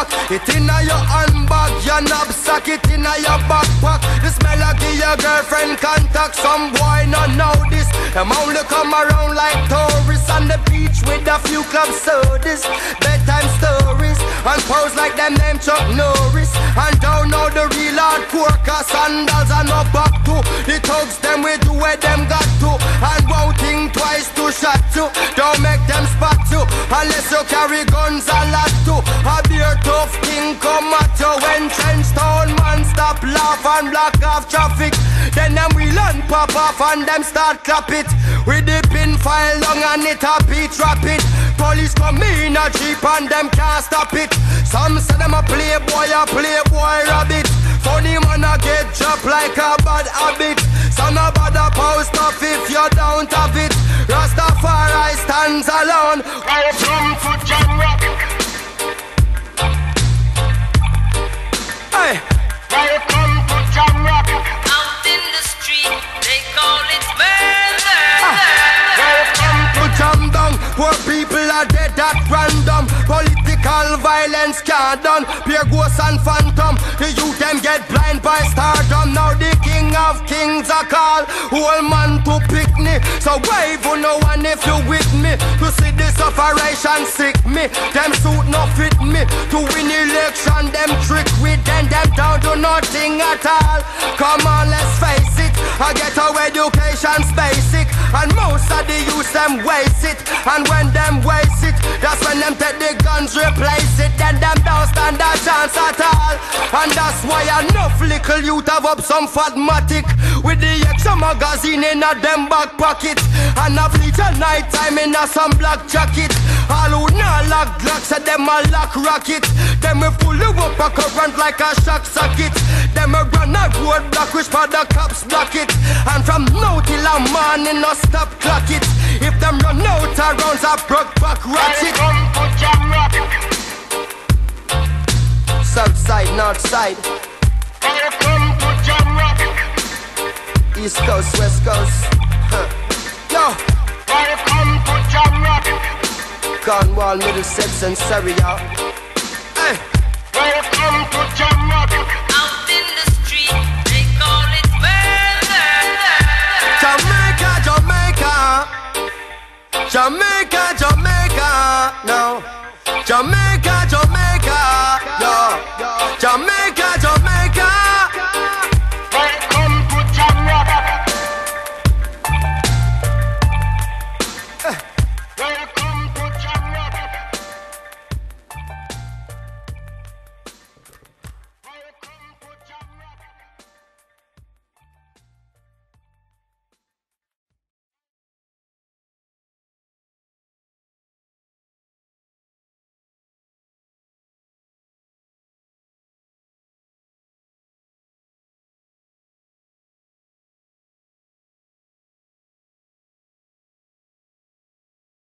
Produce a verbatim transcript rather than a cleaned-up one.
back. It inna your handbag, your knapsack, it inna your backpack. This melody your girlfriend contact. Some boy not know this. Them only come around like tourists on the beach with a few club sodas, bedtime stories, and pose like them name Chuck Norris. And don't know the real hardcore, cause sandals are no back to. The thugs them with do where them got to. And won't think twice to shot you. Don't make them spot you unless you carry guns a lot too. A beer tough king come at you when Trenchtown man stop laugh and block off traffic. Then them wheel and pop off and them start clap it. With the pin file long and it a beat rapid. Police come in a jeep and them can't stop it. Some say them a playboy, a playboy rabbit. Funny man a get dropped like a bad habit. Some a bother post off if you don't have it. Rastafari stands alone. Welcome to Jam Rock. Hey, welcome to Jam Rock. Out in the street, they call it murder. Ah. Welcome to Jam Down. Poor people are dead at random. Political violence can't done. Pure ghosts and phantom. The youth them get blind by stardom. Now the king of kings are called. Whole man to pick me. So wave on no one if you with me. To see this operation sick me. Them suit no fit me. To win election them trick with them. Them down to nothing at all. Come on let's face it. I get our education's basic. And most of the youth them waste it. And when them waste it, that's when them take the guns replace it. Then them don't stand a chance at all. And that's why enough little youth have up some fatmatic with the extra magazine in a them back pocket. And a bleach at night time in a some black jacket. All who not lock glocks at them a lock rocket. Them we pull you up a current like a shock socket. Them a run a road block which for the cops block it. And from now till a morning no stop clock it. If them run out of rounds a broke back ratchet. Welcome to Jam Rock. South side, north side, Welcome to Jam Rock. east coast, west coast. Huh. Yo, Welcome to Jam Rock. Cornwall, Middlesex and Surrey, y'all. Hey, Welcome to Jam Rock.